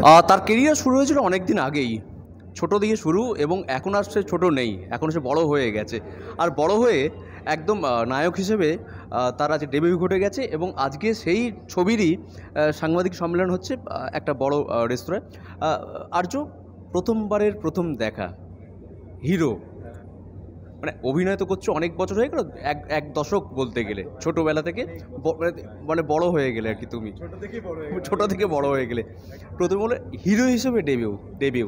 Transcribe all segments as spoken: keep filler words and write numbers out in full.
তার কেরিয়ার শুরু হয়েছিল অনেক দিন আগেই, ছোট দিয়ে শুরু, এবং এখন আর সে ছোটো নেই, এখন সে বড় হয়ে গেছে। আর বড় হয়ে একদম নায়ক হিসেবে তার আজ ডেবিউ ঘটে গেছে, এবং আজকে সেই ছবিরই সাংবাদিক সম্মেলন হচ্ছে একটা বড় রেস্তোরাঁ। আর্য, প্রথমবারের প্রথম দেখা হিরো, মানে অভিনয় তো করছো অনেক বছর হয়ে গেল, এক এক দশক বলতে গেলে, ছোটোবেলা থেকে মানে বড় হয়ে গেলে আর কি, তুমি ছোটো থেকে বড় হয়ে গেলে, প্রথম বলে হিরো হিসেবে ডেবিউ ডেবিউ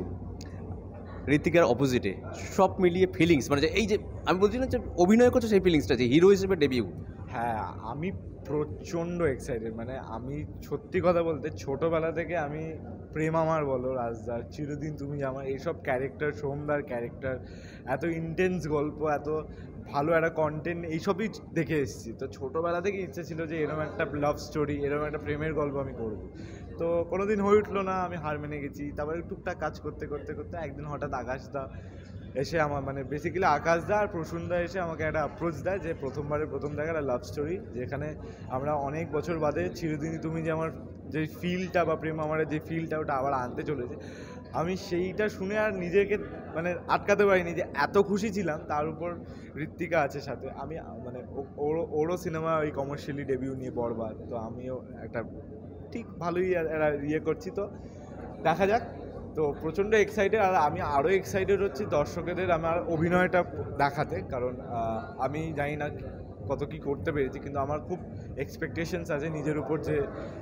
ঋতিকার অপোজিটে, সব মিলিয়ে ফিলিংস, মানে যে এই যে আমি বলছি না যে অভিনয় করছো, সেই ফিলিংসটা যে হিরো হিসেবে ডেবিউ। হ্যাঁ, আমি প্রচণ্ড এক্সাইটেড। মানে আমি সত্যি কথা বলতে ছোটোবেলা থেকে আমি প্রেম আমার বলো, রাজদার, চিরদিন তুমি আমার, এইসব ক্যারেক্টার, সোমদার ক্যারেক্টার, এত ইন্টেন্স গল্প, এত ভালো একটা কন্টেন্ট, এইসবই দেখে এসেছি। তো ছোটোবেলা থেকে ইচ্ছে ছিল যে এরকম একটা লাভ স্টোরি, এরকম একটা প্রেমের গল্প আমি করব। তো কোনো দিন হয়ে উঠলো না, আমি হার মেনে গেছি। তারপরে টুকটাক কাজ করতে করতে করতে একদিন হঠাৎ আকাশদা এসে আমার, মানে বেসিক্যালি আকাশদা আর প্রসূনদা এসে আমাকে একটা অ্যাপ্রোচ দেয় যে প্রথমবারের প্রথম দেখা একটা লাভ স্টোরি, যেখানে আমরা অনেক বছর বাদে চিরদিনই তুমি যে আমার যে ফিলটা বা প্রেম আমার যে ফিলটা ওটা আবার আনতে চলেছে। আমি সেইটা শুনে আর নিজেকে মানে আটকাতে পারিনি যে এত খুশি ছিলাম। তার উপর ঋত্বিকা আছে সাথে, আমি মানে ওরও ওরও সিনেমা ওই কমার্শিয়ালি ডেবিউ নিয়ে বরবাদ, তো আমিও একটা ঠিক ভালোই একটা ইয়ে করছি, তো দেখা যাক। তো প্রচণ্ড এক্সাইটেড, আর আমি আরও এক্সাইটেড হচ্ছি দর্শকদের আমার অভিনয়টা দেখাতে, কারণ আমি জানি না কত কি করতে পেরেছি, কিন্তু আমার খুব এক্সপেকটেশনস আছে নিজের উপর যে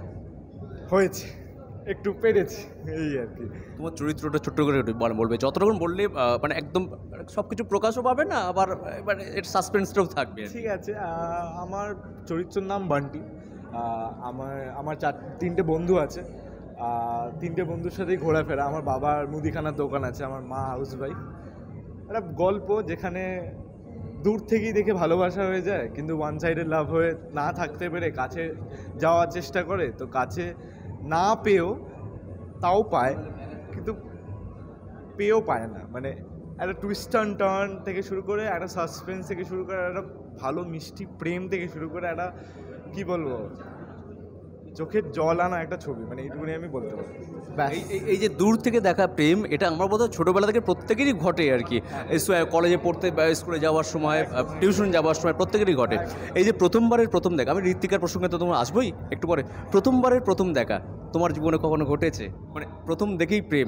হয়েছে, একটু পেরেছি, এই আর কি। তোমার চরিত্রটা ছোট্ট করে বলবে, যতটুকু বললে মানে একদম সব কিছু প্রকাশও পাবে না, আবার মানে এর সাসপেন্সটাও থাকবে। ঠিক আছে, আমার চরিত্রের নাম বান্টি। আমার আমার চার তিনটে বন্ধু আছে, তিনটে বন্ধুর সাথেই ঘোরাফেরা। আমার বাবার মুদিখানার দোকান আছে, আমার মা হাউস ওয়াইফ। একটা গল্প যেখানে দূর থেকেই দেখে ভালোবাসা হয়ে যায়, কিন্তু ওয়ান সাইডের লাভ হয়ে না থাকতে পেরে কাছে যাওয়ার চেষ্টা করে, তো কাছে না পেয়েও তাও পায়, কিন্তু পেয়েও পায় না। মানে একটা টুইস্ট অ্যান্ড টার্ন থেকে শুরু করে, একটা সাসপেন্স থেকে শুরু করে, একটা ভালো মিষ্টি প্রেম থেকে শুরু করে, একটা কী বলবো, চোখের জল আনা একটা ছবি, মানে এইটুকুনি আমি বলতে পারি। এই যে দূর থেকে দেখা প্রেম, এটা আমার বোধহয় ছোটোবেলা থেকে প্রত্যেকেরই ঘটে আর কি, কলেজে পড়তে বা স্কুলে যাওয়ার সময়, টিউশন যাওয়ার সময় প্রত্যেকেরই ঘটে। এই যে প্রথমবারের প্রথম দেখা, আমি ঋত্বিকার প্রসঙ্গে তো তোমার আসবোই একটু পরে, প্রথমবারের প্রথম দেখা তোমার জীবনে কখনো ঘটেছে? মানে প্রথম দেখেই প্রেম,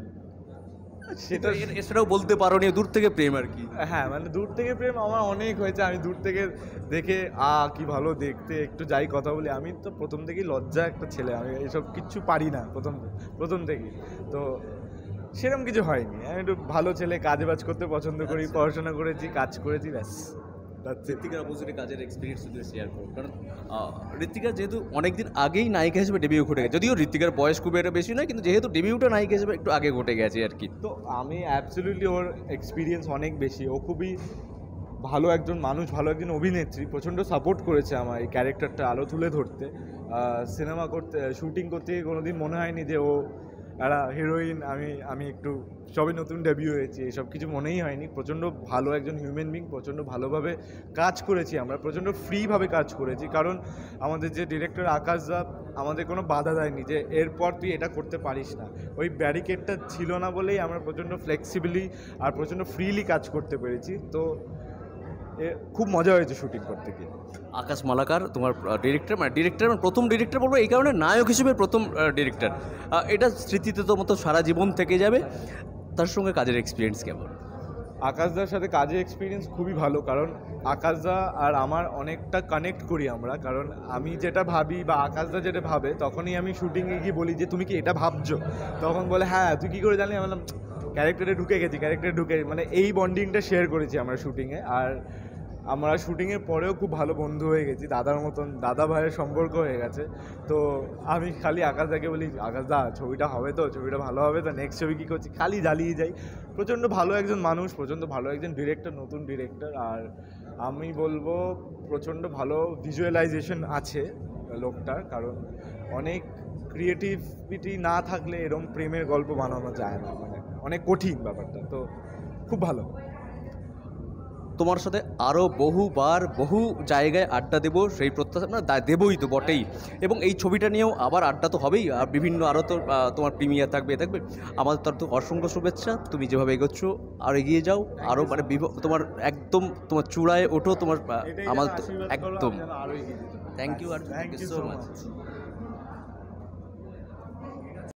সেটা সেটাও বলতে পারো নি, দূর থেকে প্রেম আর কি। হ্যাঁ, মানে দূর থেকে প্রেম আমার অনেক হয়েছে। আমি দূর থেকে দেখে আ কি ভালো দেখতে, একটু যাই কথা বলি। আমি তো প্রথম থেকেই লজ্জা একটা ছেলে, আমি এইসব কিচ্ছু পারি না প্রথম প্রথম থেকেই। তো সেরকম কিছু হয়নি। আমি একটু ভালো ছেলে, কাজ বাজ করতে পছন্দ করি, পড়াশোনা করেছি, কাজ করেছি, ব্যাস। ঋত্বিকার অপোজিটে কাজের এক্সপিরিয়েন্স যদি শেয়ার করো, কারণ ঋত্বিকা যেহেতু অনেকদিন আগেই নায়িকা হিসেবে ডেবিউ ঘটে গেছে, যদিও ঋত্বিকার বয়স খুব একটা বেশি নয়, কিন্তু যেহেতু ডেবিউটা নায়িকা হিসেবে একটু আগে ঘটে গেছে আর কি। তো আমি অ্যাবসলিউটলি ওর এক্সপিরিয়েন্স অনেক বেশি। ও খুবই ভালো একজন মানুষ, ভালো একজন অভিনেত্রী, প্রচণ্ড সাপোর্ট করেছে আমার এই ক্যারেক্টারটা আলো তুলে ধরতে। সিনেমা করতে, শুটিং করতে গিয়ে কোনো দিন মনে হয়নি যে ও একটা হিরোইন, আমি আমি একটু সবে নতুন ডেবিউ হয়েছি, এসব কিছু মনেই হয়নি। প্রচণ্ড ভালো একজন হিউম্যান বিং, প্রচণ্ড ভালোভাবে কাজ করেছি আমরা, প্রচণ্ড ফ্রিভাবে কাজ করেছি। কারণ আমাদের যে ডিরেক্টর আকাশদা আমাদের কোনো বাধা দেয়নি যে এরপর তুই এটা করতে পারিস না, ওই ব্যারিকেডটা ছিল না বলেই আমরা প্রচণ্ড ফ্লেক্সিবলি আর প্রচণ্ড ফ্রিলি কাজ করতে পেরেছি। তো খুব মজা হয়েছে শুটিং করতে গিয়ে। আকাশ মালাকার তোমার ডিরেক্টর, মানে ডিরেক্টর মানে প্রথম ডিরেক্টর বলবো এই কারণে, নায়ক হিসেবে প্রথম ডিরেক্টর, এটা স্মৃতিতে তো মতো সারা জীবন থেকে যাবে। তার সঙ্গে কাজের এক্সপিরিয়েন্স কেমন? আকাশদার সাথে কাজের এক্সপিরিয়েন্স খুবই ভালো, কারণ আকাশদা আর আমার অনেকটা কানেক্ট করি আমরা। কারণ আমি যেটা ভাবি বা আকাশদা যেটা ভাবে, তখনই আমি শুটিংয়ে গিয়ে বলি যে তুমি কি এটা ভাবছো, তখন বলে হ্যাঁ, তুই কী করে জানলি? আমি বললাম ক্যারেক্টারে ঢুকে গেছি, ক্যারেক্টারে ঢুকে, মানে এই বন্ডিংটা শেয়ার করেছি আমরা শুটিংয়ে। আর আমরা শুটিংয়ের পরেও খুব ভালো বন্ধু হয়ে গেছি, দাদার মতন, দাদা ভাইয়ের সম্পর্ক হয়ে গেছে। তো আমি খালি আকাশদাকে বলি, আকাশদা ছবিটা হবে তো, ছবিটা ভালো হবে তো, নেক্সট ছবি কী করছি, খালি জ্বালিয়ে যাই। প্রচণ্ড ভালো একজন মানুষ, প্রচণ্ড ভালো একজন ডিরেক্টর, নতুন ডিরেক্টর। আর আমি বলবো প্রচণ্ড ভালো ভিজুয়ালাইজেশন আছে লোকটার, কারণ অনেক ক্রিয়েটিভিটি না থাকলে এরকম প্রেমের গল্প বানানো যায় না, মানে অনেক কঠিন ব্যাপারটা। তো খুব ভালো। তোমার সাথে আরও বহুবার বহু জায়গায় আড্ডা দেবো সেই প্রত্যাশা না দা- দেবই তো বটেই। এবং এই ছবিটা নিয়েও আবার আড্ডা তো হবেই, আর বিভিন্ন আরও তো আহ, তোমার প্রিমিয়ার থাকবে এ থাকবে। আমাদের তরফ থেকে অসংখ্য শুভেচ্ছা, তুমি যেভাবে এগোচ্ছ আর এগিয়ে যাও, আরও মানে বিভ- তোমার একদম তোমার চূড়ায় ওঠো, তোমার আহ, এটাই আমার যেন তো আশীর্বাদ করো, একদম আমি যেন আরো এগিয়ে যেতে পারি। থ্যাংক ইউ আর Thank you so so much. much.